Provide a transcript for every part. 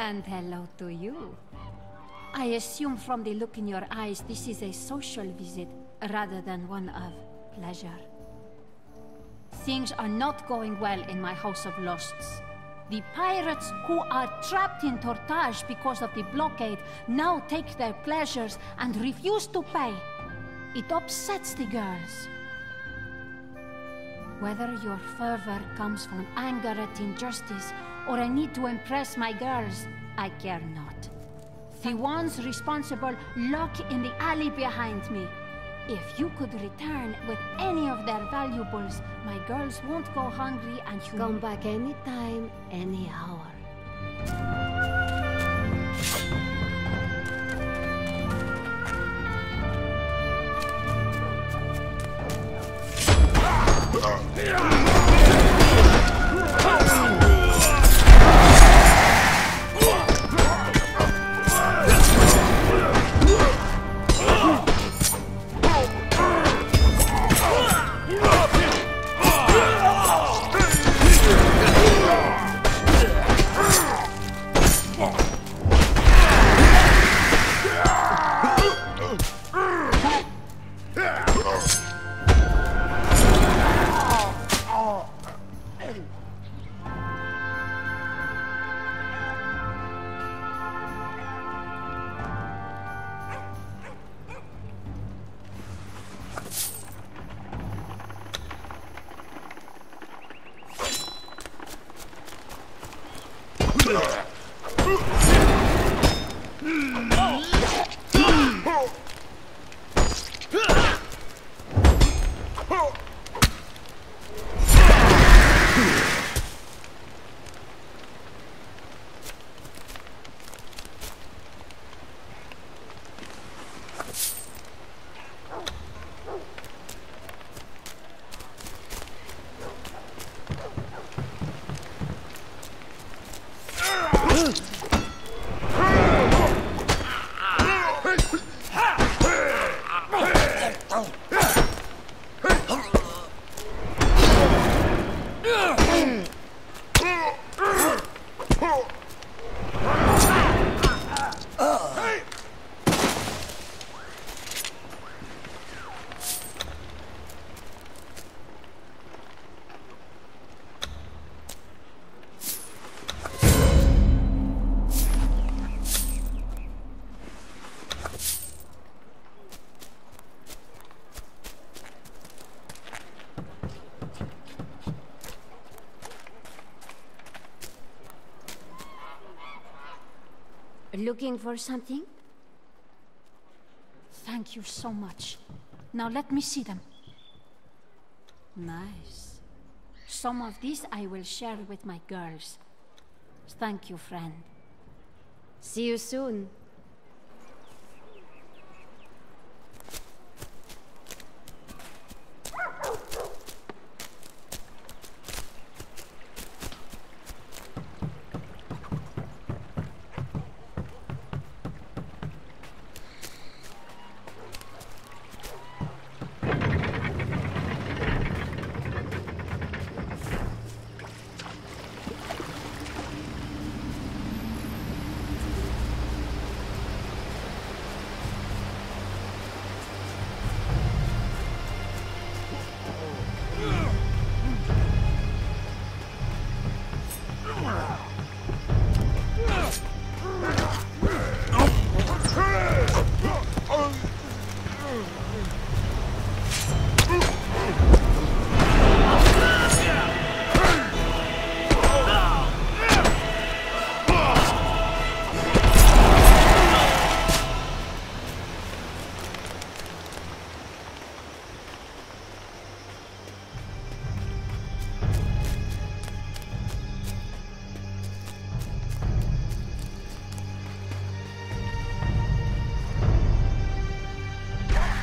And hello to you. I assume from the look in your eyes this is a social visit rather than one of pleasure. Things are not going well in my House of Lusts. The pirates who are trapped in Tortage because of the blockade now take their pleasures and refuse to pay. It upsets the girls. Whether your fervor comes from anger at injustice or a need to impress my girls, I care not. The ones responsible lock in the alley behind me. If you could return with any of their valuables, my girls won't go hungry and you... Come back anytime, any hour. Looking for something? Thank you so much. Now let me see them. Nice. Some of these I will share with my girls. Thank you, friend. See you soon.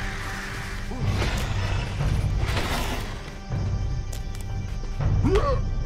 Ugh!